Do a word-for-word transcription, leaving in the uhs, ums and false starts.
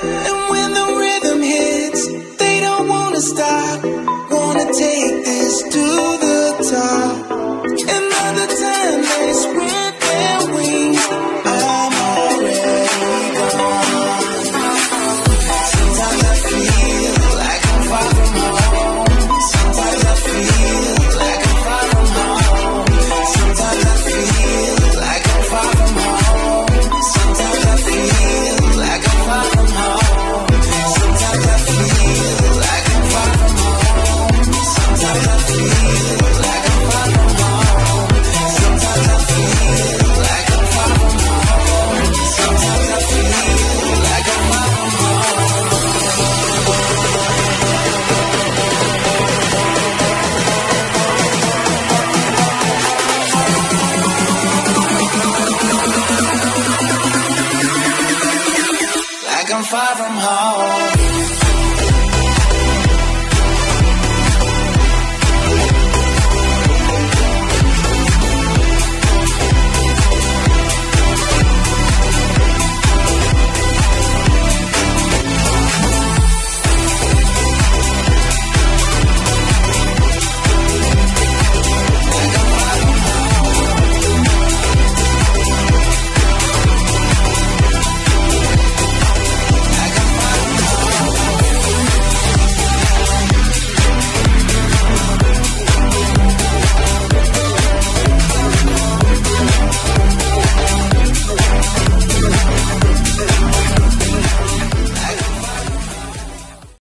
And when the rhythm hits, they don't wanna stop. Wanna take this to the top. And by the time they spread their wings, I'm already gone. Sometimes I feel like I'm far from home. Sometimes I feel like I'm far from home. Sometimes I feel like I'm far from home. Sometimes I feel like I'm far from home. Sometimes I feel like I'm far from home. Sometimes I feel like I'm far from home. Sometimes I feel like I'm far from home. Sometimes I feel like I'm far from home. Like I'm far from home.